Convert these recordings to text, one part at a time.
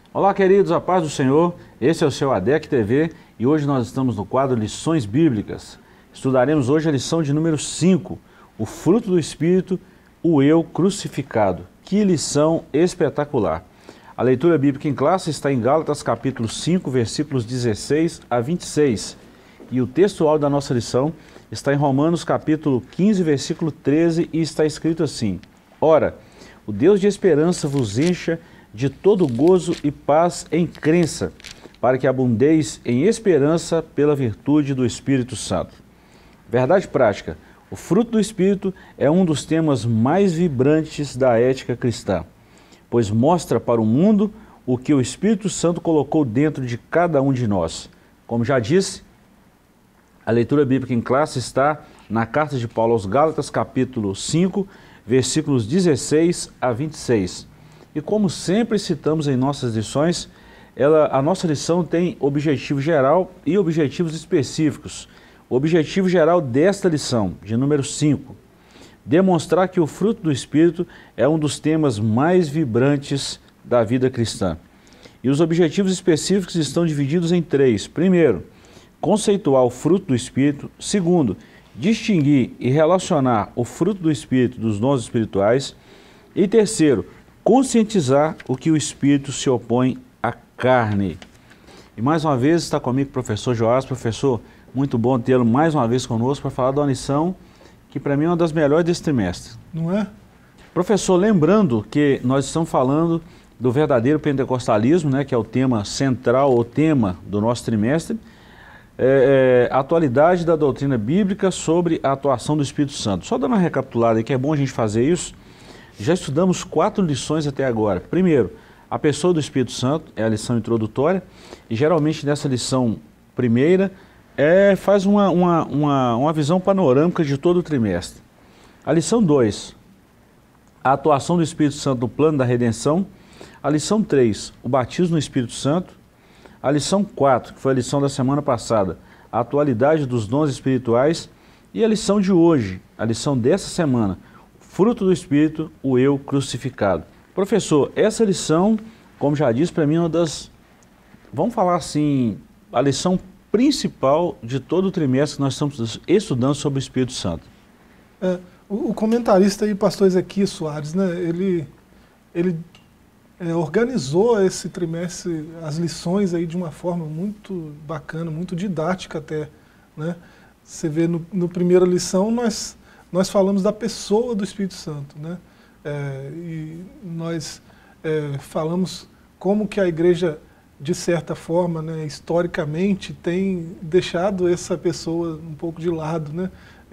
Olá, queridos, a paz do Senhor. Esse é o seu ADEC TV e hoje nós estamos no quadro Lições Bíblicas. Estudaremos hoje a lição de número 5, o fruto do Espírito, o eu crucificado. Que lição espetacular! A leitura bíblica em classe está em Gálatas capítulo 5, versículos 16 a 26. E o textual da nossa lição está em Romanos capítulo 15, versículo 13 e está escrito assim: Ora, o Deus de esperança vos encha de todo gozo e paz em crença, para que abundeis em esperança pela virtude do Espírito Santo. Verdade prática, o fruto do Espírito é um dos temas mais vibrantes da ética cristã, pois mostra para o mundo o que o Espírito Santo colocou dentro de cada um de nós. Como já disse, a leitura bíblica em classe está na carta de Paulo aos Gálatas, capítulo 5, versículos 16 a 26. E como sempre citamos em nossas lições, a nossa lição tem objetivo geral e objetivos específicos. O objetivo geral desta lição, de número 5, demonstrar que o fruto do Espírito é um dos temas mais vibrantes da vida cristã. E os objetivos específicos estão divididos em 3. Primeiro, conceituar o fruto do Espírito. Segundo, distinguir e relacionar o fruto do Espírito dos dons espirituais. E terceiro, conscientizar o que o Espírito se opõe à carne. E mais uma vez está comigo o professor Joás. Professor, muito bom tê-lo mais uma vez conosco para falar de uma lição que para mim é uma das melhores desse trimestre. Não é? Professor, lembrando que nós estamos falando do verdadeiro pentecostalismo, né, que é o tema central, o tema do nosso trimestre, a atualidade da doutrina bíblica sobre a atuação do Espírito Santo. Só dando uma recapitulada aí, que é bom a gente fazer isso. Já estudamos 4 lições até agora. Primeiro, a pessoa do Espírito Santo, é a lição introdutória, e geralmente nessa lição primeira faz uma visão panorâmica de todo o trimestre. A lição 2, a atuação do Espírito Santo no plano da redenção. A lição 3, o batismo no Espírito Santo. A lição 4, que foi a lição da semana passada, a atualidade dos dons espirituais. E a lição de hoje, a lição dessa semana, fruto do Espírito, o eu crucificado. Professor, essa lição, como já disse, para mim é uma das, vamos falar assim, a lição principal de todo o trimestre que nós estamos estudando sobre o Espírito Santo. O comentarista aí, pastor Ezequiel Soares, né, ele organizou esse trimestre, as lições aí de uma forma muito bacana, muito didática até, né? Você vê no primeira lição nós falamos da pessoa do Espírito Santo, né? E nós falamos como que a igreja, de certa forma, né, historicamente, tem deixado essa pessoa um pouco de lado, né?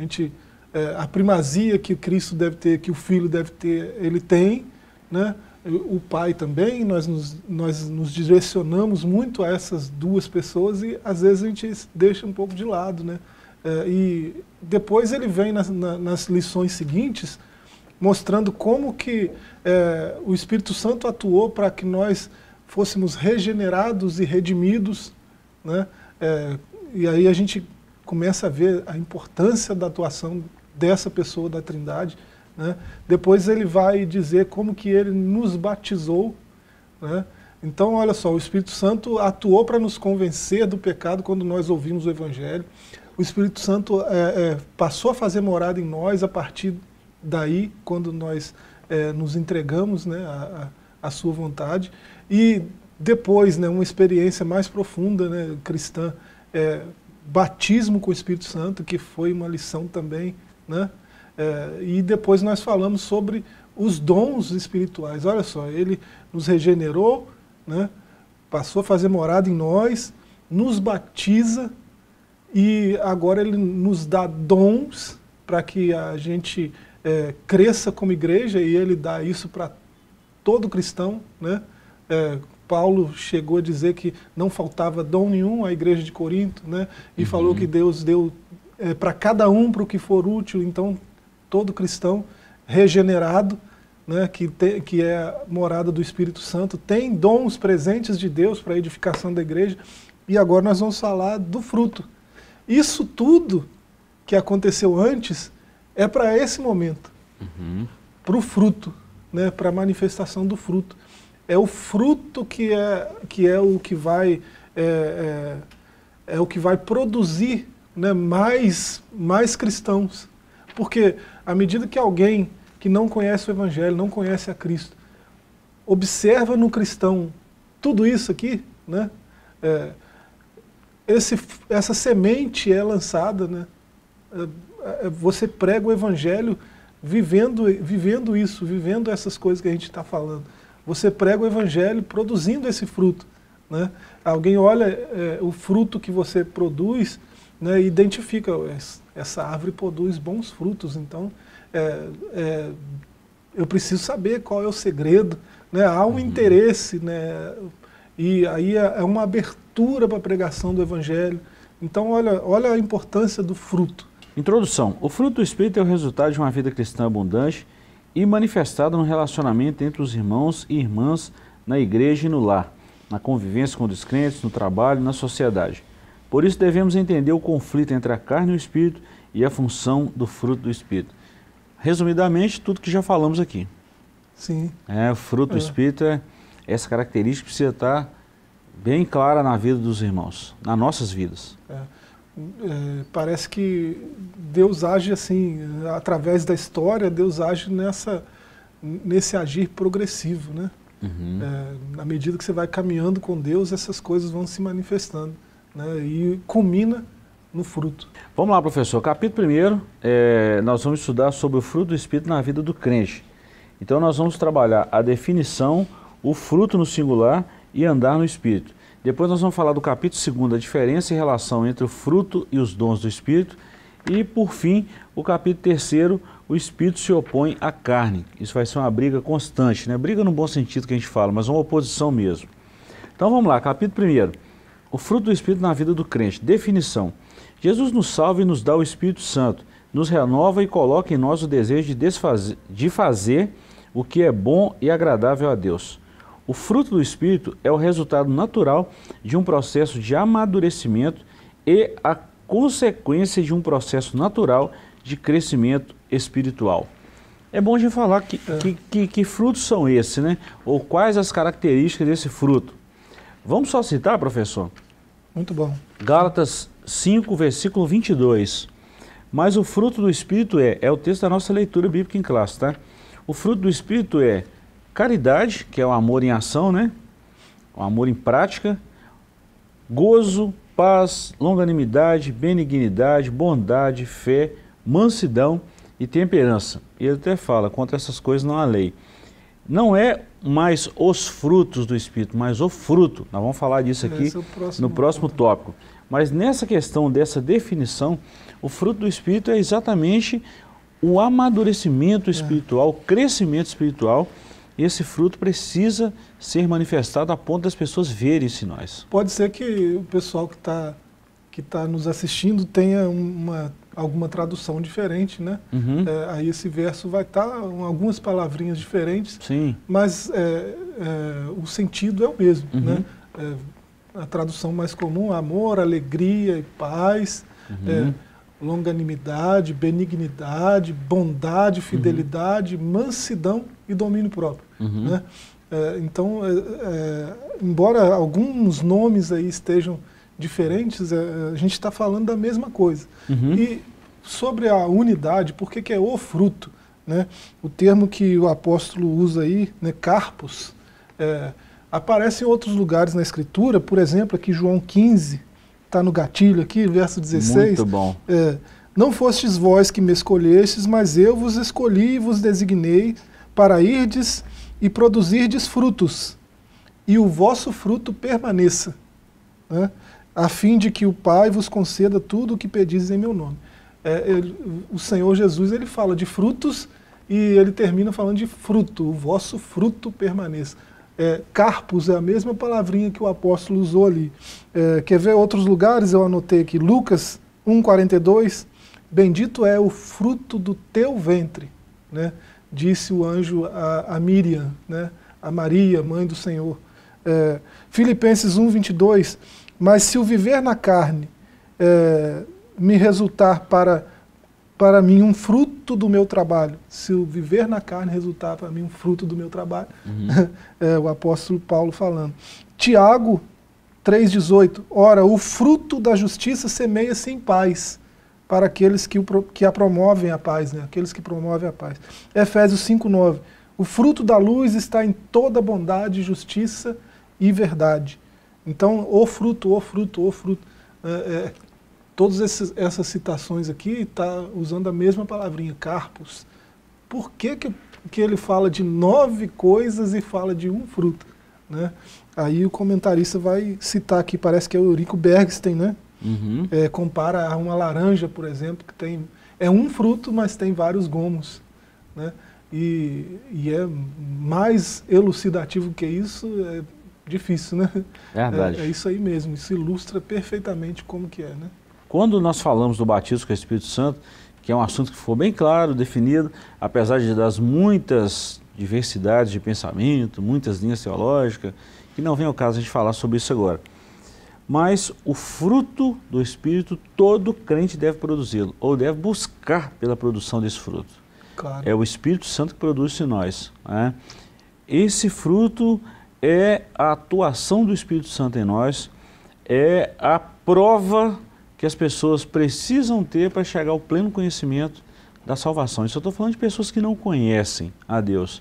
A primazia que Cristo deve ter, que o Filho deve ter, ele tem, né? O Pai também. Nós nos direcionamos muito a essas duas pessoas e às vezes a gente deixa um pouco de lado, né? E depois ele vem nas lições seguintes mostrando como que o Espírito Santo atuou para que nós fôssemos regenerados e redimidos, né? E aí a gente começa a ver a importância da atuação dessa pessoa da Trindade, né? Depois ele vai dizer como que ele nos batizou, né? Então, olha só, o Espírito Santo atuou para nos convencer do pecado quando nós ouvimos o Evangelho. O Espírito Santo passou a fazer morada em nós a partir daí, quando nós nos entregamos, né, à sua vontade. E depois, né, uma experiência mais profunda, né, cristã, batismo com o Espírito Santo, que foi uma lição também, né? E depois nós falamos sobre os dons espirituais. Olha só, ele nos regenerou, né, passou a fazer morada em nós, nos batiza, e agora ele nos dá dons para que a gente cresça como igreja, e ele dá isso para todo cristão, né? Paulo chegou a dizer que não faltava dom nenhum à igreja de Corinto, né? E falou que Deus deu para cada um para o que for útil. Então todo cristão regenerado, né, que é a morada do Espírito Santo, tem dons presentes de Deus para a edificação da igreja. E agora nós vamos falar do fruto. Isso tudo que aconteceu antes é para esse momento, para o fruto, né, para a manifestação do fruto. é o fruto que é o que vai o que vai produzir, né, mais cristãos. Porque à medida que alguém que não conhece o Evangelho, não conhece a Cristo, observa no cristão tudo isso aqui, né, essa semente é lançada, né, você prega o Evangelho vivendo isso, vivendo essas coisas que a gente está falando. Você prega o Evangelho produzindo esse fruto, né? Alguém olha o fruto que você produz, né, e identifica, essa árvore produz bons frutos, então eu preciso saber qual é o segredo, né? Há um interesse, né? E aí é uma abertura para a pregação do Evangelho. Então olha a importância do fruto. Introdução. O fruto do Espírito é o resultado de uma vida cristã abundante e manifestado no relacionamento entre os irmãos e irmãs na igreja e no lar, na convivência com os crentes, no trabalho e na sociedade. Por isso devemos entender o conflito entre a carne e o Espírito e a função do fruto do Espírito. Resumidamente, tudo que já falamos aqui. Sim. O fruto do Espírito essa característica precisa estar bem clara na vida dos irmãos, nas nossas vidas. Parece que Deus age assim, através da história, Deus age nesse agir progressivo, né? Na medida que você vai caminhando com Deus, essas coisas vão se manifestando, né? E culmina no fruto. Vamos lá, professor. Capítulo 1, nós vamos estudar sobre o fruto do Espírito na vida do crente. Então nós vamos trabalhar a definição, o fruto no singular e andar no Espírito. Depois nós vamos falar do capítulo 2, a diferença e relação entre o fruto e os dons do Espírito. E, por fim, o capítulo 3, o Espírito se opõe à carne. Isso vai ser uma briga constante, né? Briga no bom sentido que a gente fala, mas uma oposição mesmo. Então vamos lá, capítulo 1, o fruto do Espírito na vida do crente. Definição. Jesus nos salva e nos dá o Espírito Santo, nos renova e coloca em nós o desejo de fazer o que é bom e agradável a Deus. O fruto do Espírito é o resultado natural de um processo de amadurecimento e a consequência de um processo natural de crescimento espiritual. É bom a gente falar que frutos são esses, né? Ou quais as características desse fruto. Vamos só citar, professor? Muito bom. Gálatas 5, versículo 22. Mas o fruto do Espírito é o texto da nossa leitura bíblica em classe, tá? O fruto do Espírito é caridade, que é o amor em ação, né? O amor em prática, gozo, paz, longanimidade, benignidade, bondade, fé, mansidão e temperança. Ele até fala, contra essas coisas não há lei. Não é mais os frutos do Espírito, mas o fruto. Nós vamos falar disso aqui no próximo tópico. Mas nessa questão dessa definição, o fruto do Espírito é exatamente o amadurecimento espiritual, o crescimento espiritual. Esse fruto precisa ser manifestado a ponto das pessoas verem isso em nós. Pode ser que o pessoal que tá nos assistindo tenha alguma tradução diferente, né? Aí esse verso vai estar com algumas palavrinhas diferentes, sim, mas o sentido é o mesmo, né? A tradução mais comum, amor, alegria e paz, longanimidade, benignidade, bondade, fidelidade, mansidão e domínio próprio. Né? Então, embora alguns nomes aí estejam diferentes, a gente está falando da mesma coisa. E sobre a unidade, por que é o fruto? Né? O termo que o apóstolo usa aí, né, carpos, aparece em outros lugares na Escritura, por exemplo, aqui João 15, está no gatilho aqui, verso 16. Muito bom. Não fostes vós que me escolhestes, mas eu vos escolhi e vos designei para irdes e produzirdes frutos, e o vosso fruto permaneça, né? A fim de que o Pai vos conceda tudo o que pedis em meu nome. O Senhor Jesus, ele fala de frutos e ele termina falando de fruto, o vosso fruto permaneça. Carpos é a mesma palavrinha que o apóstolo usou ali. Quer ver outros lugares? Eu anotei aqui, Lucas 1,42, bendito é o fruto do teu ventre, né? Disse o anjo a Miriam, né? A Maria, mãe do Senhor. Filipenses 1,22, mas se o viver na carne me resultar para para mim um fruto do meu trabalho. Se o viver na carne resultar para mim um fruto do meu trabalho. É o apóstolo Paulo falando. Tiago 3,18. Ora, o fruto da justiça semeia-se em paz, para aqueles que a promovem a paz, né? Aqueles que promovem a paz. Efésios 5,9. O fruto da luz está em toda bondade, justiça e verdade. Então, o fruto, o fruto, o fruto. Todas essas citações aqui está usando a mesma palavrinha, carpos. Por que ele fala de 9 coisas e fala de um fruto? Né? Aí o comentarista vai citar aqui, parece que é o Eurico Bergsten, né? Compara a uma laranja, por exemplo, que é um fruto, mas tem vários gomos. Né? E é mais elucidativo que isso, é difícil, né? Verdade. É isso aí mesmo, isso ilustra perfeitamente como que é, né? Quando nós falamos do batismo com o Espírito Santo, que é um assunto que ficou bem claro, definido, apesar das muitas diversidades de pensamento, muitas linhas teológicas, que não vem ao caso a gente falar sobre isso agora. Mas o fruto do Espírito, todo crente deve produzi-lo, ou deve buscar pela produção desse fruto. Claro. É o Espírito Santo que produz em nós. Né? Esse fruto é a atuação do Espírito Santo em nós, é a prova que as pessoas precisam ter para chegar ao pleno conhecimento da salvação. Isso eu estou falando de pessoas que não conhecem a Deus.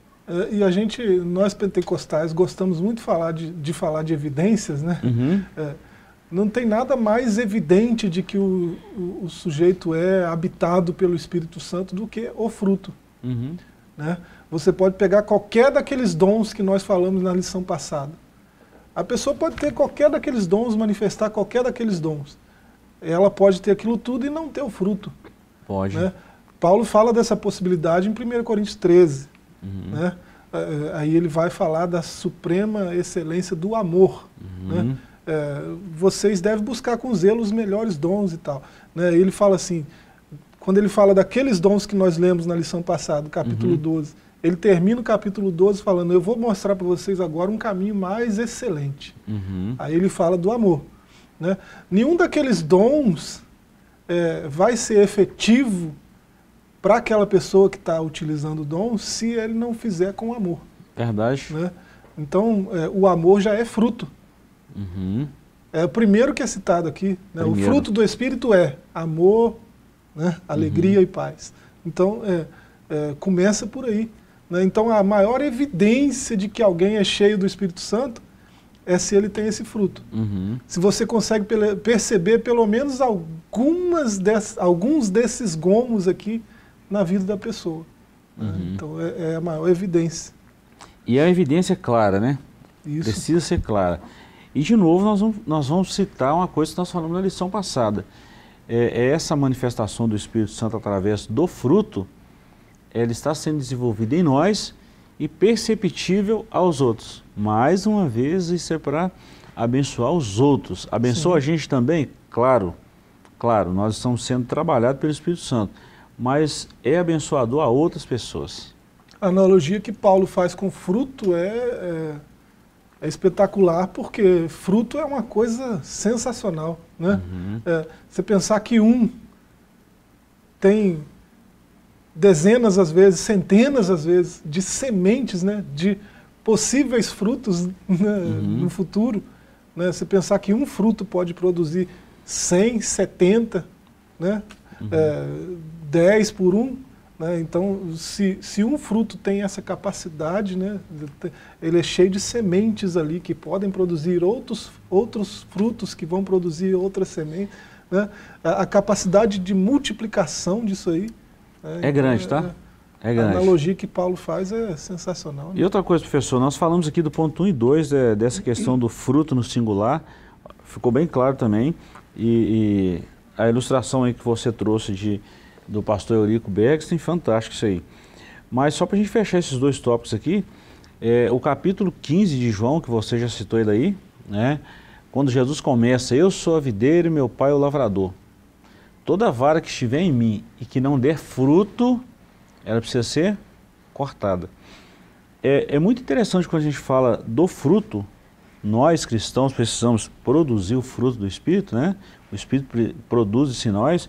E nós pentecostais, gostamos muito de falar de evidências, né? Não tem nada mais evidente de que o sujeito é habitado pelo Espírito Santo do que o fruto. Né? Você pode pegar qualquer daqueles dons que nós falamos na lição passada. A pessoa pode ter qualquer daqueles dons, manifestar qualquer daqueles dons. Ela pode ter aquilo tudo e não ter o fruto. Pode. Né? Paulo fala dessa possibilidade em 1 Coríntios 13. Né? Aí ele vai falar da suprema excelência do amor. Né? Vocês devem buscar com zelo os melhores dons e tal. Né? Ele fala assim, quando ele fala daqueles dons que nós lemos na lição passada, capítulo 12, ele termina o capítulo 12 falando, eu vou mostrar para vocês agora um caminho mais excelente. Aí ele fala do amor. Né? Nenhum daqueles dons vai ser efetivo para aquela pessoa que está utilizando o dom se ele não fizer com amor. Verdade. Né? Então, o amor já é fruto. É o primeiro que é citado aqui. Né? O fruto do Espírito é amor, né? Alegria e paz. Então, começa por aí. Né? Então, a maior evidência de que alguém é cheio do Espírito Santo é se ele tem esse fruto. Se você consegue perceber pelo menos alguns desses gomos aqui na vida da pessoa. Então é a maior evidência. E a evidência é clara, né? Isso. Precisa ser clara. E de novo nós vamos citar uma coisa que nós falamos na lição passada. Essa manifestação do Espírito Santo através do fruto, ela está sendo desenvolvida em nós e perceptível aos outros. Mais uma vez, isso é para abençoar os outros. Abençoa a gente também? Claro, nós estamos sendo trabalhados pelo Espírito Santo, mas é abençoador a outras pessoas. A analogia que Paulo faz com fruto é espetacular, porque fruto é uma coisa sensacional. Né? Você pensar que tem dezenas, às vezes, centenas, às vezes, de sementes, né, de possíveis frutos, né, no futuro. Né, você pensar que um fruto pode produzir 100, 70, né, 10 por um. Né, então, se um fruto tem essa capacidade, né, ele é cheio de sementes ali que podem produzir outros frutos que vão produzir outras sementes. Né, a capacidade de multiplicação disso aí, é grande, tá? É grande. A analogia que Paulo faz é sensacional. Né? E outra coisa, professor, nós falamos aqui do ponto 1 e 2, dessa questão do fruto no singular, ficou bem claro também, e a ilustração aí que você trouxe do pastor Eurico Bergsten, fantástico isso aí. Mas só para a gente fechar esses dois tópicos aqui, o capítulo 15 de João, que você já citou ele aí, né? Quando Jesus começa, eu sou a videira e meu pai é o lavrador. Toda vara que estiver em mim e que não der fruto, ela precisa ser cortada. É muito interessante quando a gente fala do fruto, nós cristãos precisamos produzir o fruto do Espírito, né? O Espírito produz isso em nós,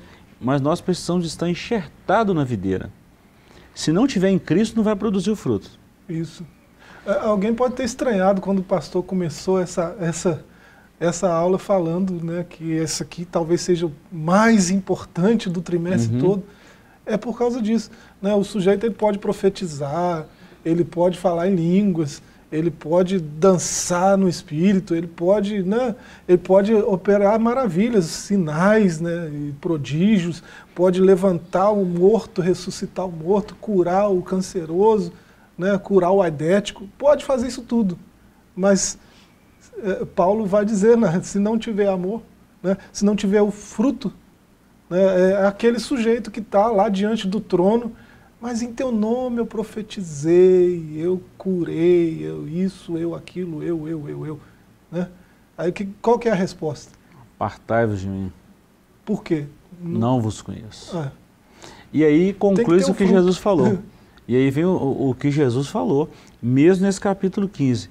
mas nós precisamos estar enxertados na videira. Se não tiver em Cristo, não vai produzir o fruto. Isso. Alguém pode ter estranhado quando o pastor começou essa aula falando, né, que essa aqui talvez seja o mais importante do trimestre todo. É por causa disso, né? O sujeito ele pode profetizar, ele pode falar em línguas, ele pode dançar no espírito, ele pode, né, ele pode operar maravilhas, sinais, né, e prodígios, pode levantar o morto, ressuscitar o morto, curar o canceroso, né, curar o aidético, pode fazer isso tudo. Mas Paulo vai dizer, né, se não tiver amor, né, se não tiver o fruto, né, é aquele sujeito que está lá diante do trono, mas em teu nome eu profetizei, eu curei, eu isso, eu aquilo, eu. Né? Aí qual que é a resposta? Apartai-vos de mim. Por quê? Não vos conheço. E aí conclui o que Jesus falou. E aí vem o que Jesus falou, mesmo nesse capítulo 15.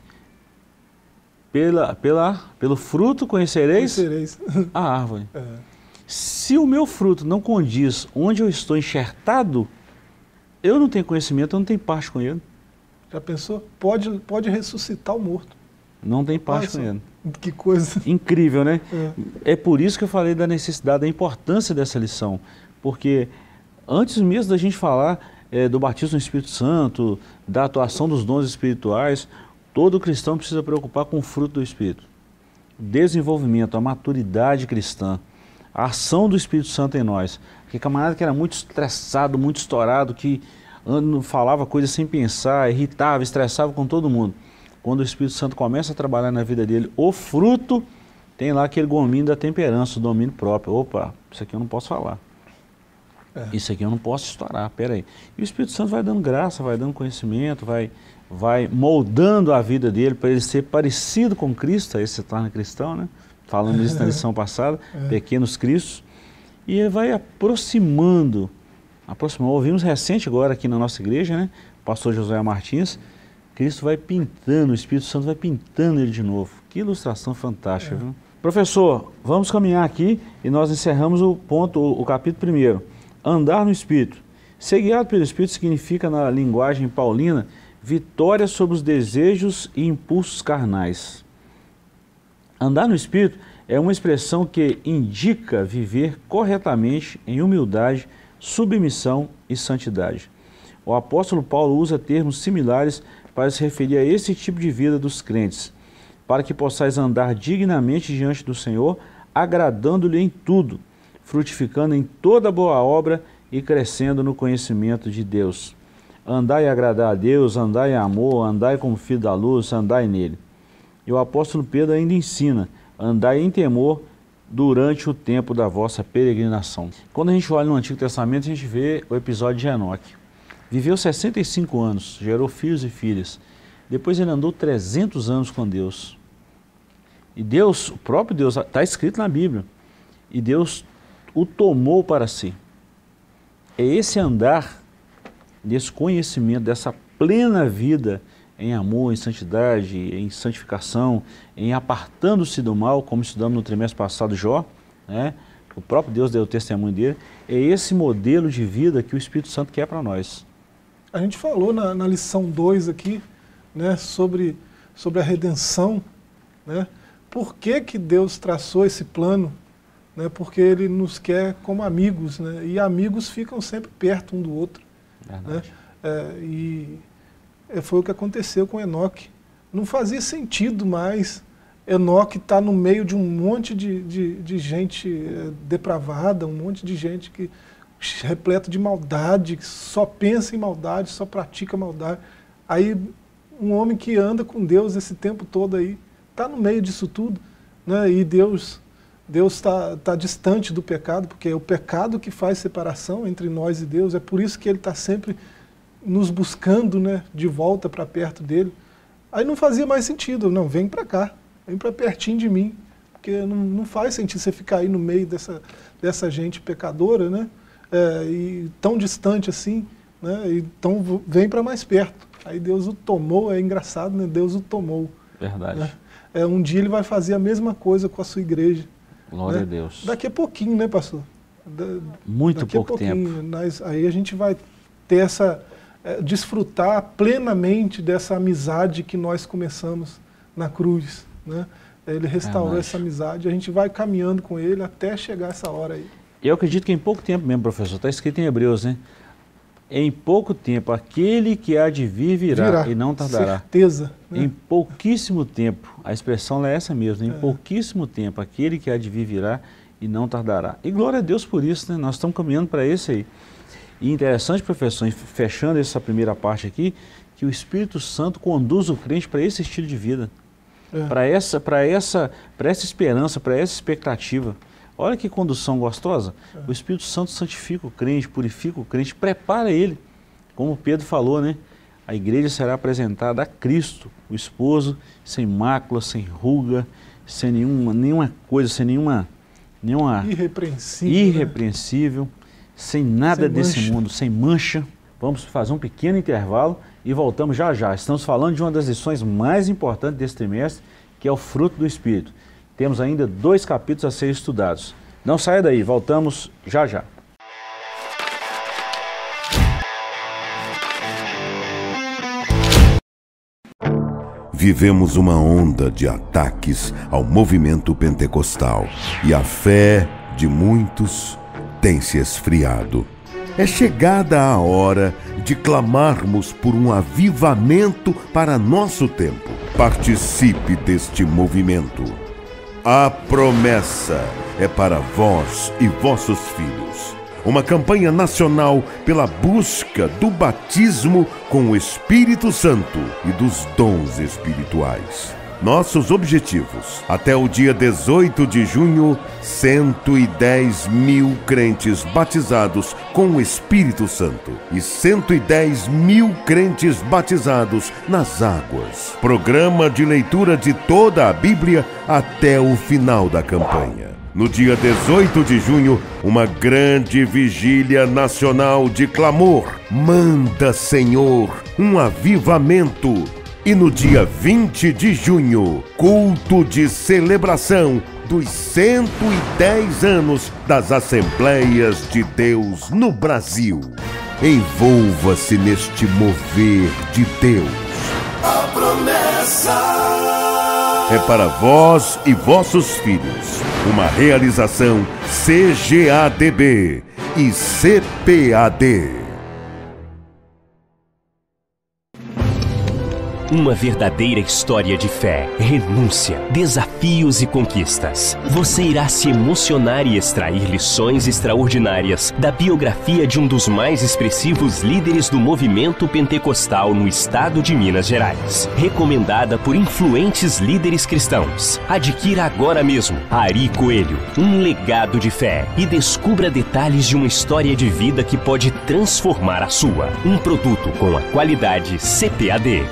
Pelo fruto conhecereis a árvore. Se o meu fruto não condiz onde eu estou enxertado, eu não tenho conhecimento, eu não tenho parte com ele. Já pensou? Pode ressuscitar o morto. Não tem parte com ele. Que coisa. Incrível, né? É por isso que eu falei da necessidade, da importância dessa lição. Porque antes mesmo da gente falar do batismo no Espírito Santo, da atuação dos dons espirituais, todo cristão precisa preocupar com o fruto do Espírito. O desenvolvimento, a maturidade cristã, a ação do Espírito Santo em nós. Porque camarada que era muito estressado, muito estourado, que falava coisas sem pensar, irritava, estressava com todo mundo. Quando o Espírito Santo começa a trabalhar na vida dele, o fruto, tem lá aquele gominho da temperança, o domínio próprio. Opa, isso aqui eu não posso falar. Isso aqui eu não posso estourar, peraí. E o Espírito Santo vai dando graça, vai dando conhecimento, vai moldando a vida dele para ele ser parecido com Cristo, aí se torna cristão, né? Falando isso na lição passada, pequenos cristos. E ele vai aproximando. Ouvimos recente agora aqui na nossa igreja, né? O pastor Josué Martins. Cristo vai pintando, o Espírito Santo vai pintando ele de novo. Que ilustração fantástica, viu? Professor, vamos caminhar aqui e nós encerramos o capítulo 1. Andar no Espírito. Ser guiado pelo Espírito significa, na linguagem paulina, vitória sobre os desejos e impulsos carnais. Andar no Espírito é uma expressão que indica viver corretamente em humildade, submissão e santidade. O apóstolo Paulo usa termos similares para se referir a esse tipo de vida dos crentes, para que possais andar dignamente diante do Senhor, agradando-lhe em tudo, frutificando em toda boa obra e crescendo no conhecimento de Deus. Andai e agradar a Deus, andai em amor, andai como filho da luz, andai nele. E o apóstolo Pedro ainda ensina, andai em temor durante o tempo da vossa peregrinação. Quando a gente olha no Antigo Testamento, a gente vê o episódio de Enoque. Viveu 65 anos, gerou filhos e filhas. Depois ele andou 300 anos com Deus. E Deus, o próprio Deus, está escrito na Bíblia, e Deus o tomou para si. É esse andar, desse conhecimento, dessa plena vida em amor, em santidade, em santificação, em apartando-se do mal, como estudamos no trimestre passado, Jó, né? O próprio Deus deu o testemunho dele. É esse modelo de vida que o Espírito Santo quer para nós. A gente falou na lição 2 aqui, né, sobre a redenção, né? Por que Deus traçou esse plano? Né? Porque Ele nos quer como amigos, né? E amigos ficam sempre perto um do outro. Verdade. Né? E foi o que aconteceu com Enoque. Não fazia sentido mais Enoque estar no meio de um monte de gente depravada, um monte de gente que repleto de maldade, que só pensa em maldade, só pratica maldade. Aí um homem que anda com Deus esse tempo todo aí, está no meio disso tudo, né? E Deus está distante do pecado, porque é o pecado que faz separação entre nós e Deus. É por isso que Ele está sempre nos buscando, né, de volta para perto dele. Aí não fazia mais sentido, não, vem para cá, vem para pertinho de mim, porque não faz sentido você ficar aí no meio dessa gente pecadora, né, e tão distante assim, né, então vem para mais perto. Aí Deus o tomou, é engraçado, né, Deus o tomou. Verdade. Né? Um dia Ele vai fazer a mesma coisa com a sua igreja. Glória né? a Deus. Daqui a pouquinho, né, pastor? Muito daqui pouco a pouquinho. tempo. Aí a gente vai ter desfrutar plenamente dessa amizade que nós começamos na cruz, né? Ele restaurou essa amizade, a gente vai caminhando com ele até chegar essa hora aí. Eu acredito que em pouco tempo mesmo, professor, está escrito em Hebreus, né? Em pouco tempo, aquele que há de vir virá e não tardará. Certeza. Né? Em pouquíssimo tempo, a expressão é essa mesmo, em pouquíssimo tempo, aquele que há de vir virá e não tardará. E glória a Deus por isso, né? Nós estamos caminhando para esse aí. E interessante, professor, fechando essa primeira parte aqui, que o Espírito Santo conduz o crente para esse estilo de vida, para essa esperança, para essa expectativa. Olha que condução gostosa. O Espírito Santo santifica o crente, purifica o crente, prepara ele. Como Pedro falou, né? A igreja será apresentada a Cristo, o esposo, sem mácula, sem ruga, sem nenhuma coisa, sem nenhuma irrepreensível, né? Sem nada desse mundo, sem mancha. Vamos fazer um pequeno intervalo e voltamos já já. Estamos falando de uma das lições mais importantes desse trimestre, que é o fruto do Espírito. Temos ainda 2 capítulos a serem estudados. Não saia daí, voltamos já já. Vivemos uma onda de ataques ao movimento pentecostal e a fé de muitos tem se esfriado. É chegada a hora de clamarmos por um avivamento para nosso tempo. Participe deste movimento. A promessa é para vós e vossos filhos. Uma campanha nacional pela busca do batismo com o Espírito Santo e dos dons espirituais. Nossos objetivos: até o dia 18 de junho, 110 mil crentes batizados com o Espírito Santo e 110 mil crentes batizados nas águas. Programa de leitura de toda a Bíblia até o final da campanha. No dia 18 de junho, uma grande vigília nacional de clamor. Manda, Senhor, um avivamento. E no dia 20 de junho, culto de celebração dos 110 anos das Assembleias de Deus no Brasil. Envolva-se neste mover de Deus. A promessa é para vós e vossos filhos. Uma realização CGADB e CPAD. Uma verdadeira história de fé, renúncia, desafios e conquistas. Você irá se emocionar e extrair lições extraordinárias da biografia de um dos mais expressivos líderes do movimento pentecostal no estado de Minas Gerais. Recomendada por influentes líderes cristãos. Adquira agora mesmo Ari Coelho, um legado de fé, e descubra detalhes de uma história de vida que pode transformar a sua. Um produto com a qualidade CPAD.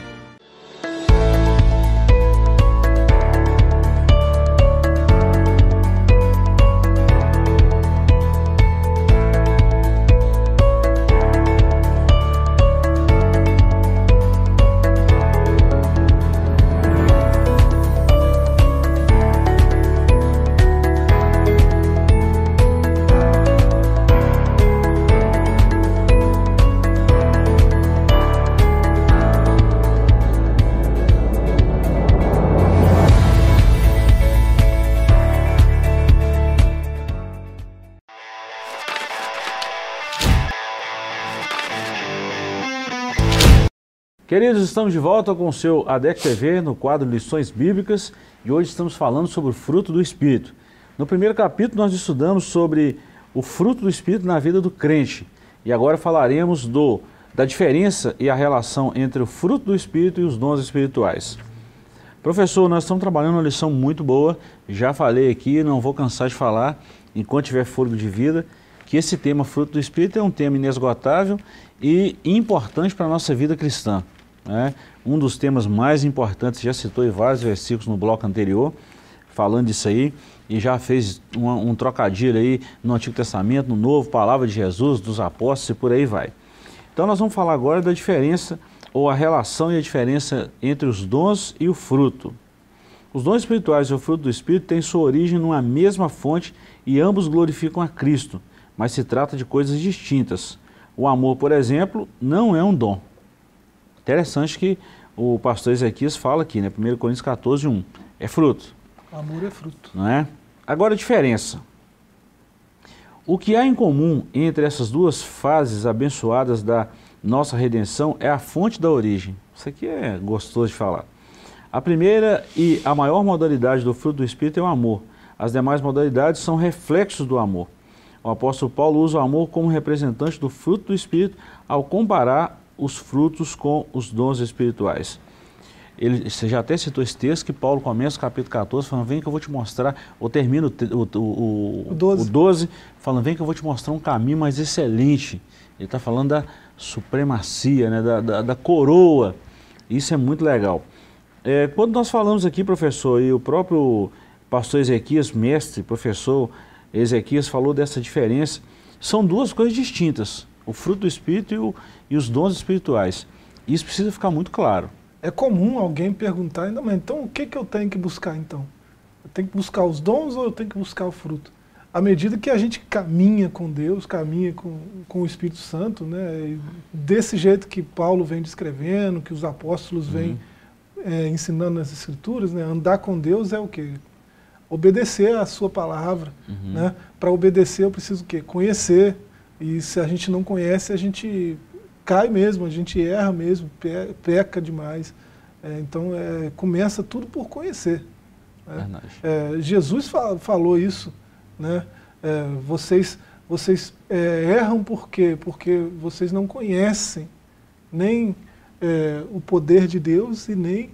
Queridos, estamos de volta com o seu ADEC TV no quadro Lições Bíblicas e hoje estamos falando sobre o fruto do Espírito. No primeiro capítulo nós estudamos sobre o fruto do Espírito na vida do crente e agora falaremos da diferença e a relação entre o fruto do Espírito e os dons espirituais. Professor, nós estamos trabalhando uma lição muito boa, já falei aqui, não vou cansar de falar, enquanto tiver fôlego de vida, que esse tema fruto do Espírito é um tema inesgotável e importante para a nossa vida cristã. Um dos temas mais importantes, já citou em vários versículos no bloco anterior, falando disso aí, e já fez um trocadilho aí no Antigo Testamento, no Novo, palavra de Jesus, dos apóstolos e por aí vai. Então nós vamos falar agora da diferença, ou a relação e a diferença entre os dons e o fruto. Os dons espirituais e o fruto do Espírito têm sua origem numa mesma fonte e ambos glorificam a Cristo, mas se trata de coisas distintas. O amor, por exemplo, não é um dom. Interessante que o pastor Ezequias fala aqui, né? 1 Coríntios 14, 1. É fruto. O amor é fruto. Não é? Agora a diferença. O que há em comum entre essas duas fases abençoadas da nossa redenção é a fonte da origem. Isso aqui é gostoso de falar. A primeira e a maior modalidade do fruto do Espírito é o amor. As demais modalidades são reflexos do amor. O apóstolo Paulo usa o amor como representante do fruto do Espírito ao comparar os frutos com os dons espirituais. Você já até citou esse texto que Paulo começa o capítulo 14 falando, vem que eu vou te mostrar, ou termina o 12 falando, vem que eu vou te mostrar um caminho mais excelente. Ele está falando da supremacia, né, da coroa. Isso é muito legal. Quando nós falamos aqui, professor, e o próprio pastor Ezequias, mestre, professor Ezequias falou dessa diferença, são duas coisas distintas, o fruto do Espírito e os dons espirituais. Isso precisa ficar muito claro. É comum alguém perguntar, ainda, mas então o que eu tenho que buscar então? Eu tenho que buscar os dons ou eu tenho que buscar o fruto? À medida que a gente caminha com Deus, caminha com o Espírito Santo, né, desse jeito que Paulo vem descrevendo, que os apóstolos vêm ensinando nas Escrituras, né, andar com Deus é o quê? Obedecer a sua palavra. Né? Para obedecer eu preciso o quê? Conhecer. E se a gente não conhece, a gente cai mesmo, a gente erra mesmo, peca demais. Então começa tudo por conhecer. Né? Jesus falou isso. Né? Vocês erram por quê? Porque vocês não conhecem nem o poder de Deus e nem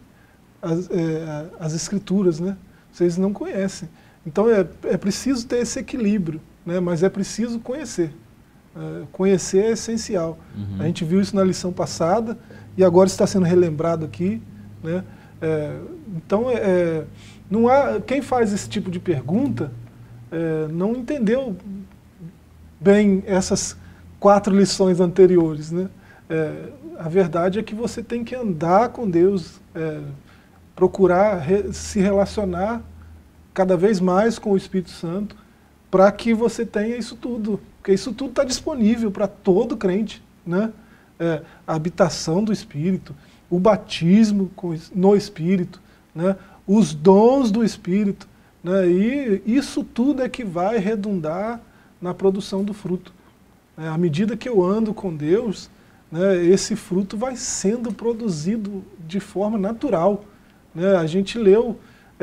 as Escrituras. Né? Vocês não conhecem. Então é preciso ter esse equilíbrio, né? Mas é preciso conhecer. Conhecer é essencial. A gente viu isso na lição passada e agora está sendo relembrado aqui. Né? Então, não há, quem faz esse tipo de pergunta não entendeu bem essas 4 lições anteriores. Né? A verdade é que você tem que andar com Deus, procurar se relacionar cada vez mais com o Espírito Santo para que você tenha isso tudo. Porque isso tudo está disponível para todo crente. Né? A habitação do Espírito, o batismo no Espírito, né? Os dons do Espírito. Né? E isso tudo é que vai redundar na produção do fruto. À medida que eu ando com Deus, né, esse fruto vai sendo produzido de forma natural. Né? A gente leu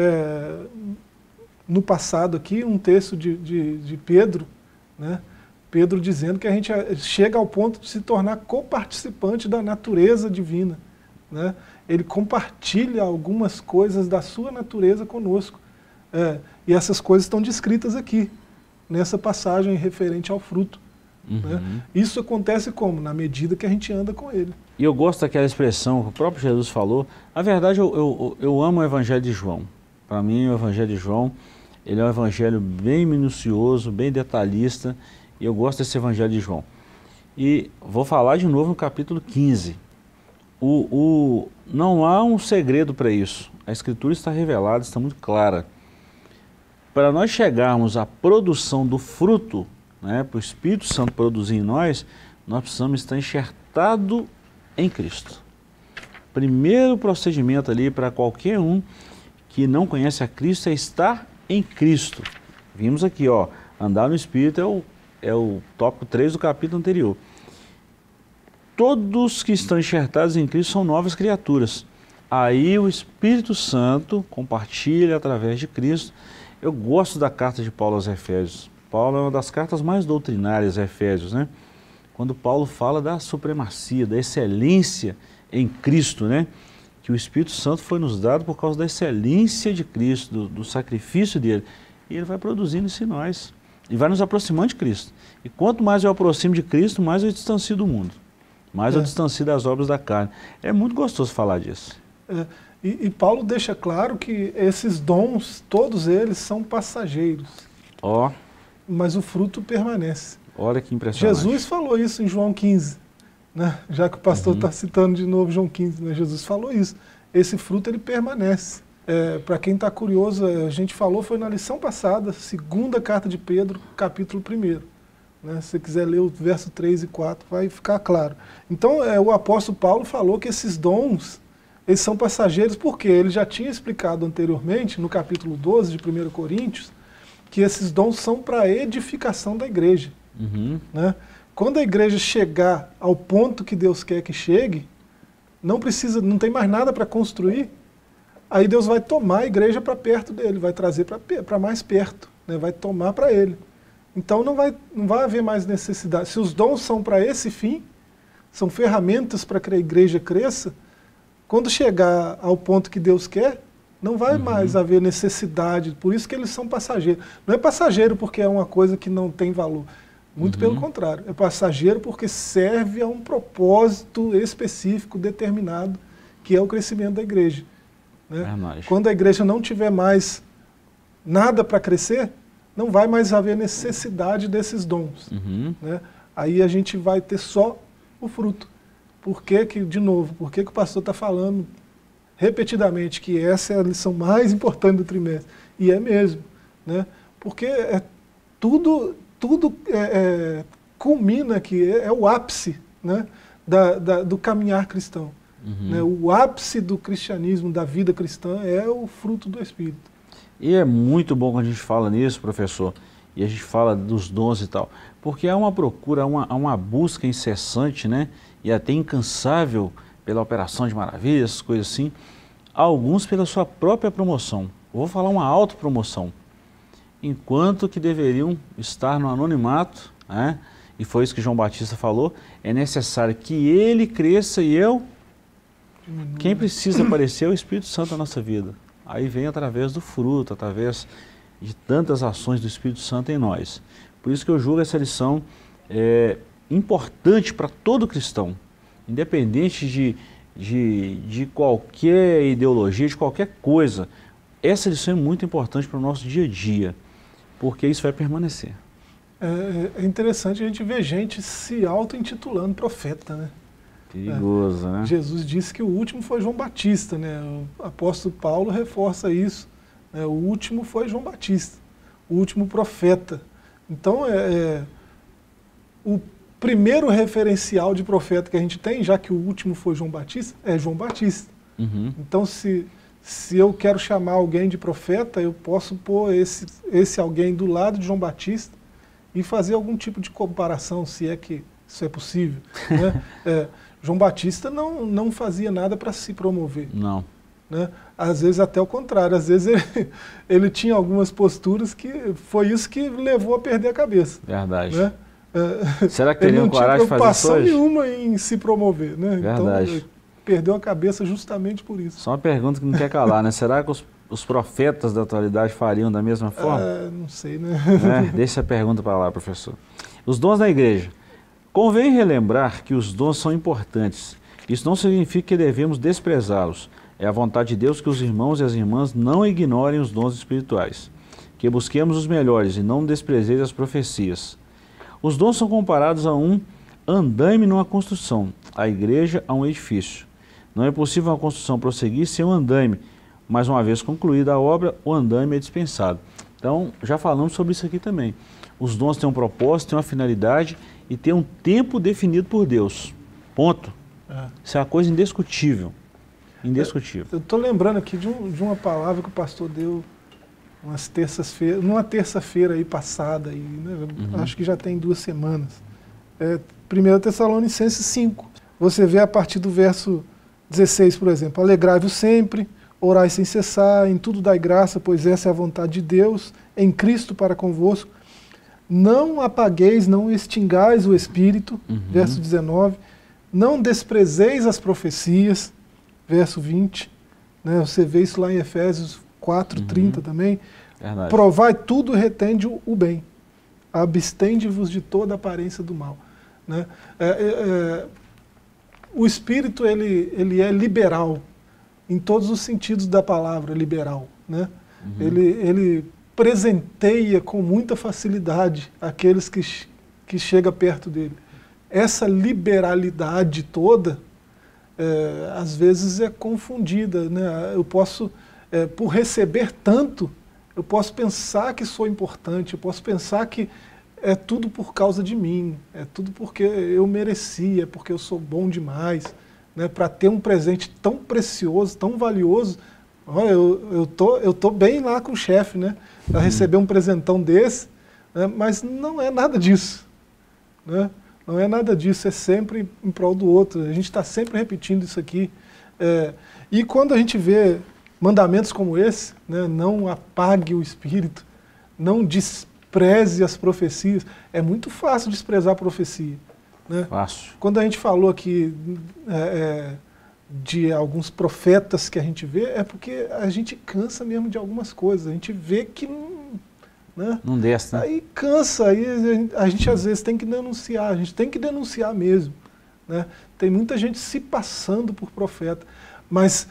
no passado aqui um texto de Pedro, né? Pedro dizendo que a gente chega ao ponto de se tornar coparticipante da natureza divina. Né? Ele compartilha algumas coisas da sua natureza conosco. E essas coisas estão descritas aqui, nessa passagem referente ao fruto. Né? Isso acontece como? Na medida que a gente anda com ele. E eu gosto daquela expressão que o próprio Jesus falou. Na verdade, eu amo o Evangelho de João. Para mim, o Evangelho de João, ele é um evangelho bem minucioso, bem detalhista. E eu gosto desse Evangelho de João. E vou falar de novo no capítulo 15. Não há um segredo para isso. A Escritura está revelada, está muito clara. Para nós chegarmos à produção do fruto, né, para o Espírito Santo produzir em nós precisamos estar enxertado em Cristo. Primeiro procedimento ali para qualquer um que não conhece a Cristo é estar em Cristo. Vimos aqui, ó, andar no Espírito é o tópico 3 do capítulo anterior. Todos que estão enxertados em Cristo são novas criaturas. Aí o Espírito Santo compartilha através de Cristo. Eu gosto da carta de Paulo aos Efésios. Paulo é uma das cartas mais doutrinárias, Efésios, né? Quando Paulo fala da supremacia, da excelência em Cristo, né? Que o Espírito Santo foi nos dado por causa da excelência de Cristo, do sacrifício dele. E ele vai produzindo isso em nós. E vai nos aproximando de Cristo. E quanto mais eu aproximo de Cristo, mais eu distancio do mundo. Mais eu distancio das obras da carne. É muito gostoso falar disso. E Paulo deixa claro que esses dons, todos eles, são passageiros. Mas o fruto permanece. Olha que impressionante. Jesus falou isso em João 15. Né? Já que o pastor está citando de novo João 15. Né? Jesus falou isso. Esse fruto ele permanece. Para quem está curioso, a gente falou, foi na lição passada, segunda carta de Pedro, capítulo 1. Né? Se você quiser ler o verso 3 e 4, vai ficar claro. Então, o apóstolo Paulo falou que esses dons, eles são passageiros, porque ele já tinha explicado anteriormente, no capítulo 12 de 1 Coríntios, que esses dons são para a edificação da igreja. Né? Quando a igreja chegar ao ponto que Deus quer que chegue, não tem mais nada para construir, aí Deus vai tomar a igreja para perto dele, vai trazer para mais perto, né? Vai tomar para ele. Então não vai haver mais necessidade. Se os dons são para esse fim, são ferramentas para que a igreja cresça, quando chegar ao ponto que Deus quer, não vai mais haver necessidade. Por isso que eles são passageiros. Não é passageiro porque é uma coisa que não tem valor. Muito pelo contrário. É passageiro porque serve a um propósito específico, determinado, que é o crescimento da igreja. Né? Quando a igreja não tiver mais nada para crescer, não vai mais haver necessidade desses dons. Né? Aí a gente vai ter só o fruto. Por que o pastor está falando repetidamente que essa é a lição mais importante do trimestre? E é mesmo. Né? Porque tudo culmina aqui, é o ápice, né, do caminhar cristão. Né? O ápice do cristianismo, da vida cristã, é o fruto do Espírito. E é muito bom quando a gente fala nisso, professor, e a gente fala dos dons e tal, porque há uma procura, há uma busca incessante, né, e até incansável pela operação de maravilhas, coisas assim, alguns pela sua própria promoção. Eu vou falar uma autopromoção. Enquanto que deveriam estar no anonimato, né, e foi isso que João Batista falou, é necessário que ele cresça e eu... Quem precisa aparecer é o Espírito Santo na nossa vida. Aí vem através do fruto, através de tantas ações do Espírito Santo em nós. Por isso que eu julgo essa lição importante para todo cristão, independente de qualquer ideologia, de qualquer coisa. Essa lição é muito importante para o nosso dia a dia, porque isso vai permanecer. É interessante a gente ver gente se auto-intitulando profeta, né? Perigoso, né? Jesus disse que o último foi João Batista, né? O apóstolo Paulo reforça isso. Né? O último foi João Batista, o último profeta. Então, o primeiro referencial de profeta que a gente tem, já que o último foi João Batista, é João Batista. Então, se eu quero chamar alguém de profeta, eu posso pôr esse alguém do lado de João Batista e fazer algum tipo de comparação, se é que isso é possível. Né? João Batista não fazia nada para se promover. Não. Né? Às vezes até o contrário, às vezes ele tinha algumas posturas que foi isso que levou a perder a cabeça. Verdade. Né? Será que teriam coragem de fazer isso hoje? Ele não tinha preocupação nenhuma em se promover. Né? Verdade. Então, perdeu a cabeça justamente por isso. Só uma pergunta que não quer calar, né? Será que os profetas da atualidade fariam da mesma forma? Não sei, né? Deixa a pergunta para lá, professor. Os dons da igreja. Convém relembrar que os dons são importantes. Isso não significa que devemos desprezá-los. É a vontade de Deus que os irmãos e as irmãs não ignorem os dons espirituais, que busquemos os melhores e não desprezeis as profecias. Os dons são comparados a um andaime numa construção, a igreja a um edifício. Não é possível uma construção prosseguir sem um andaime, mas uma vez concluída a obra, o andaime é dispensado. Então, já falamos sobre isso aqui também. Os dons têm um propósito, têm uma finalidade e têm um tempo definido por Deus. Ponto. Isso é uma coisa indiscutível. Indiscutível. Eu estou lembrando aqui de uma palavra que o pastor deu numa terça-feira aí passada, aí, né? Acho que já tem 2 semanas. 1 Tessalonicenses 5. Você vê a partir do verso 16, por exemplo. Alegrai-vos sempre, orai sem cessar, em tudo dai graça, pois essa é a vontade de Deus, em Cristo para convosco. Não apagueis, não extingais o Espírito, verso 19. Não desprezeis as profecias, verso 20. Né? Você vê isso lá em Efésios 4:30 também. Verdade. Provai tudo e retende o bem. Abstende-vos de toda aparência do mal. Né? O Espírito ele é liberal, em todos os sentidos da palavra liberal. Né? Ele presenteia com muita facilidade aqueles que chegam perto dele. Essa liberalidade toda, às vezes é confundida. Né? Eu posso por receber tanto, eu posso pensar que sou importante, eu posso pensar que é tudo por causa de mim, é tudo porque eu merecia, porque eu sou bom demais, né, para ter um presente tão precioso, tão valioso. Olha, eu tô bem lá com o chefe, né, para receber um presentão desse, né, mas não é nada disso, né, não é nada disso, é sempre em prol do outro, a gente está sempre repetindo isso aqui. E quando a gente vê mandamentos como esse, né, não apague o espírito, não despreze as profecias, é muito fácil desprezar a profecia. Né? Fácil. Quando a gente falou aqui de alguns profetas que a gente vê, é porque a gente cansa mesmo de algumas coisas, a gente vê que né? Não desce, né? Aí cansa, aí a gente às vezes tem que denunciar, a gente tem que denunciar mesmo. Né? Tem muita gente se passando por profeta, mas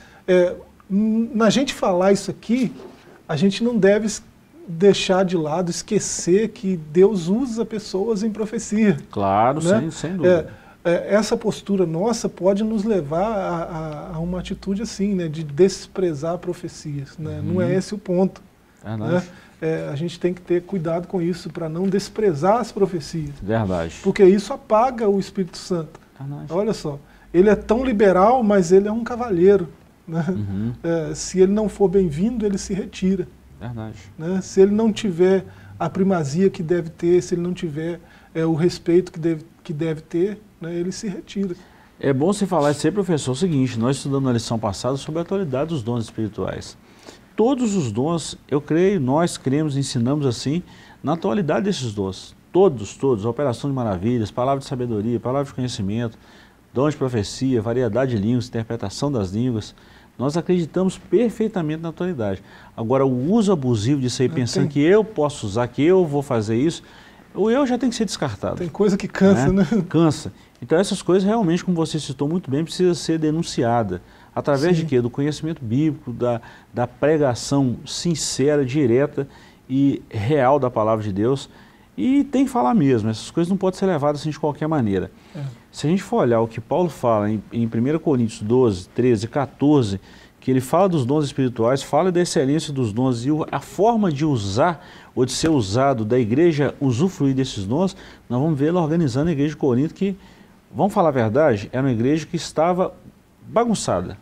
na gente falar isso aqui, a gente não deve deixar de lado, esquecer que Deus usa pessoas em profecia. Claro, né? sem dúvida. Essa postura nossa pode nos levar a uma atitude assim, né, de desprezar profecias. Né? Não é esse o ponto. Verdade. Né? A gente tem que ter cuidado com isso, para não desprezar as profecias. Verdade. Porque isso apaga o Espírito Santo. Verdade. Olha só, ele é tão liberal, mas ele é um cavalheiro. Né? Se ele não for bem-vindo, ele se retira. Verdade. Né? Se ele não tiver a primazia que deve ter, se ele não tiver o respeito que deve ter, né, ele se retira. É bom você falar isso aí, professor, o seguinte, nós estudamos na lição passada sobre a atualidade dos dons espirituais. Todos os dons, eu creio, nós cremos, ensinamos assim, na atualidade desses dons. Todos, operação de maravilhas, palavra de sabedoria, palavra de conhecimento, dom de profecia, variedade de línguas, interpretação das línguas. Nós acreditamos perfeitamente na atualidade. Agora, o uso abusivo disso aí, pensando que eu posso usar, que eu vou fazer isso, o eu já tem que ser descartado. Tem coisa que cansa, né? Cansa. Então essas coisas realmente, como você citou muito bem, precisa ser denunciada. Através de quê? Do conhecimento bíblico, da pregação sincera, direta e real da palavra de Deus. E tem que falar mesmo, essas coisas não podem ser levadas assim de qualquer maneira. Se a gente for olhar o que Paulo fala em 1 Coríntios 12, 13, 14, que ele fala dos dons espirituais, fala da excelência dos dons e a forma de usar ou de ser usado da igreja usufruir desses dons, nós vamos ver ele organizando a igreja de Corinto que, vamos falar a verdade, era uma igreja que estava bagunçada.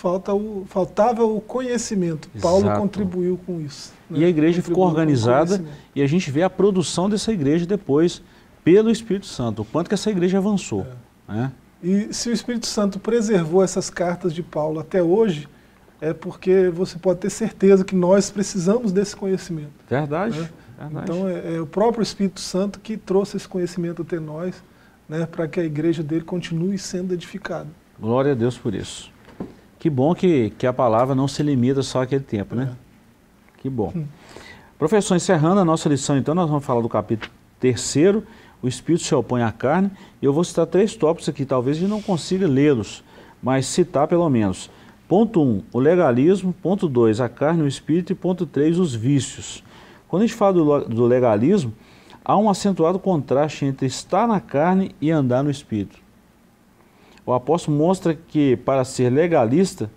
Faltava o conhecimento. Paulo contribuiu com isso. Né? E a igreja ficou organizada e a gente vê a produção dessa igreja depois pelo Espírito Santo, o quanto que essa igreja avançou. Né? E se o Espírito Santo preservou essas cartas de Paulo até hoje, é porque você pode ter certeza que nós precisamos desse conhecimento. Verdade. Né? Verdade. Então é o próprio Espírito Santo que trouxe esse conhecimento até nós, né, para que a igreja dele continue sendo edificada. Glória a Deus por isso. Que bom que a palavra não se limita só àquele tempo, né? Que bom. Professor, encerrando a nossa lição, então, nós vamos falar do capítulo 3º, o Espírito se opõe à carne, e eu vou citar 3 tópicos aqui, talvez a gente não consiga lê-los, mas citar pelo menos. Ponto 1, o legalismo. Ponto 2, a carne e o espírito. E ponto 3, os vícios. Quando a gente fala do legalismo, há um acentuado contraste entre estar na carne e andar no espírito. O apóstolo mostra que para ser legalista,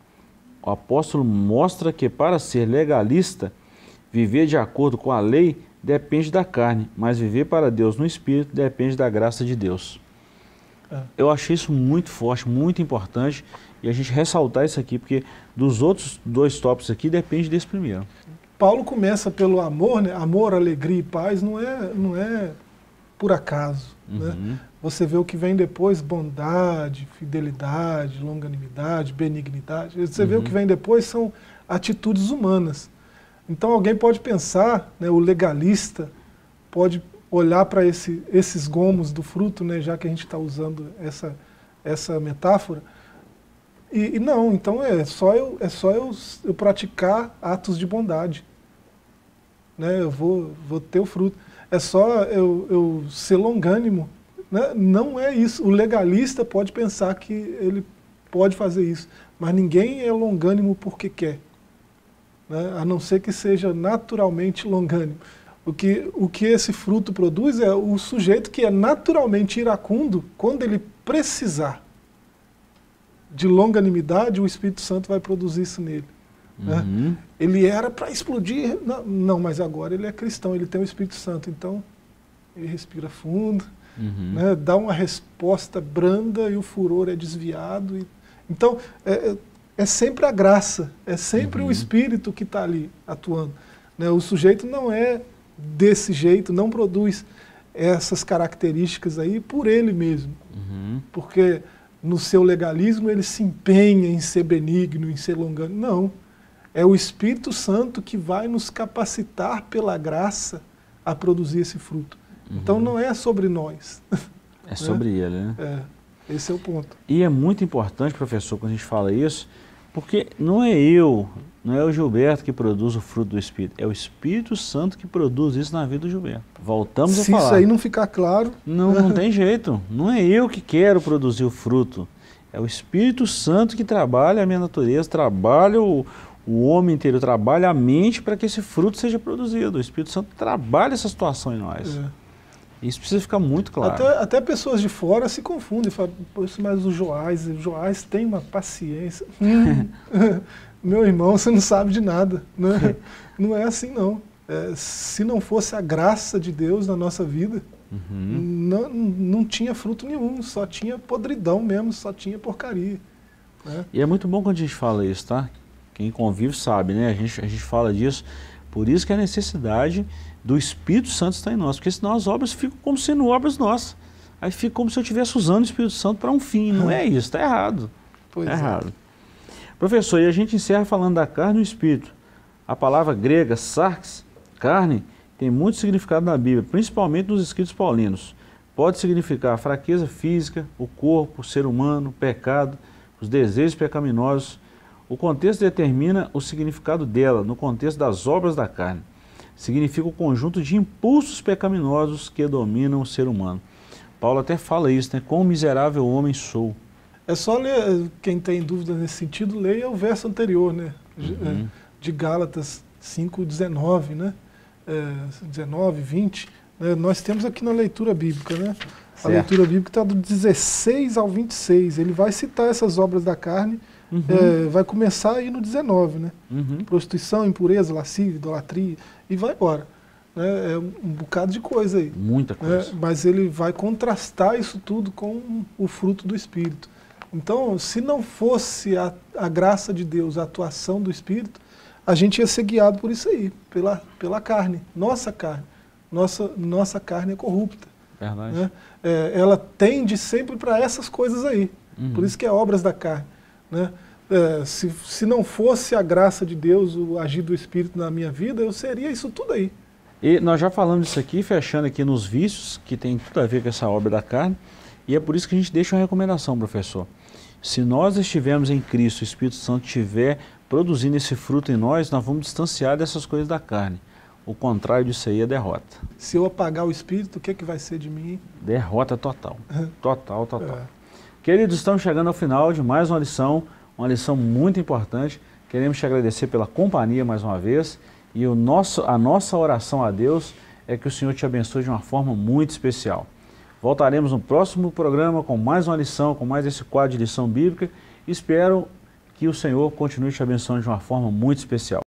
viver de acordo com a lei depende da carne, mas viver para Deus no espírito depende da graça de Deus. Eu achei isso muito forte, muito importante, e a gente ressaltar isso aqui, porque dos outros 2 tópicos aqui depende desse primeiro. Paulo começa pelo amor, né? Amor, alegria e paz não é por acaso. Né? Você vê o que vem depois, bondade, fidelidade, longanimidade, benignidade. Você vê o que vem depois são atitudes humanas. Então alguém pode pensar, né, o legalista pode olhar para esses gomos do fruto, né, já que a gente está usando essa metáfora, e não, então é só eu praticar atos de bondade. Né, eu vou ter o fruto. É só eu ser longânimo. Né? Não é isso. O legalista pode pensar que ele pode fazer isso, mas ninguém é longânimo porque quer. Né? A não ser que seja naturalmente longânimo. O que esse fruto produz é o sujeito que é naturalmente iracundo, quando ele precisar de longanimidade, o Espírito Santo vai produzir isso nele. né? Ele era para explodir, não, mas agora ele é cristão, ele tem o Espírito Santo, então ele respira fundo, né? Dá uma resposta branda e o furor é desviado. Então, é sempre a graça, é sempre o Espírito que está ali atuando, né? O sujeito não é desse jeito, não produz essas características aí por ele mesmo, porque no seu legalismo ele se empenha em ser benigno, em ser longânimo. Não, é o Espírito Santo que vai nos capacitar pela graça a produzir esse fruto. Então não é sobre nós. É sobre ele, né? Esse é o ponto. E é muito importante, professor, quando a gente fala isso, porque não é o Gilberto que produz o fruto do Espírito, é o Espírito Santo que produz isso na vida do Gilberto. Voltamos a falar. Se isso aí não ficar claro... Não tem jeito, não é eu que quero produzir o fruto, é o Espírito Santo que trabalha a minha natureza, trabalha o homem inteiro, trabalha a mente para que esse fruto seja produzido. O Espírito Santo trabalha essa situação em nós. Isso precisa ficar muito claro. Até pessoas de fora se confundem, falam, mas o Joás tem uma paciência. Meu irmão, você não sabe de nada, né? Não é assim não. Se não fosse a graça de Deus na nossa vida, não tinha fruto nenhum, só tinha podridão mesmo, só tinha porcaria, né? E é muito bom quando a gente fala isso, tá? Quem convive sabe, né? A gente fala disso, por isso que a necessidade do Espírito Santo está em nós, porque senão as obras ficam como sendo obras nossas. Aí fica como se eu estivesse usando o Espírito Santo para um fim, não é isso, está errado. Pois é errado. Professor, e a gente encerra falando da carne e do Espírito. A palavra grega, sarx, carne, tem muito significado na Bíblia, principalmente nos escritos paulinos. Pode significar a fraqueza física, o corpo, o ser humano, o pecado, os desejos pecaminosos. O contexto determina o significado dela, no contexto das obras da carne. Significa o conjunto de impulsos pecaminosos que dominam o ser humano. Paulo até fala isso, né? Quão miserável homem sou. É só ler, quem tem dúvida nesse sentido, leia o verso anterior, né? De Gálatas 5:19, né? 19, 20. Nós temos aqui na leitura bíblica, né? A leitura bíblica está do 16 ao 26. Ele vai citar essas obras da carne, vai começar aí no 19, né? Prostituição, impureza, lascívia, idolatria, e vai embora. É um bocado de coisa aí. Muita coisa. Mas ele vai contrastar isso tudo com o fruto do Espírito. Então, se não fosse a graça de Deus, a atuação do Espírito, a gente ia ser guiado por isso aí, pela carne, nossa carne. Nossa carne é corrupta. Verdade. Né? Ela tende sempre para essas coisas aí. Por isso que é obras da carne. Né? Se não fosse a graça de Deus, o agir do Espírito na minha vida, eu seria isso tudo aí. E nós já falamos disso aqui, fechando aqui nos vícios, que tem tudo a ver com essa obra da carne, e é por isso que a gente deixa uma recomendação, professor. Se nós estivermos em Cristo, o Espírito Santo estiver produzindo esse fruto em nós, nós vamos distanciar dessas coisas da carne. O contrário disso aí é derrota. Se eu apagar o Espírito, o que vai ser de mim? Derrota total. Total. Queridos, estamos chegando ao final de mais uma lição muito importante. Queremos te agradecer pela companhia mais uma vez. E a nossa oração a Deus é que o Senhor te abençoe de uma forma muito especial. Voltaremos no próximo programa com mais uma lição, com mais esse quadro de lição bíblica. Espero que o Senhor continue te abençoando de uma forma muito especial.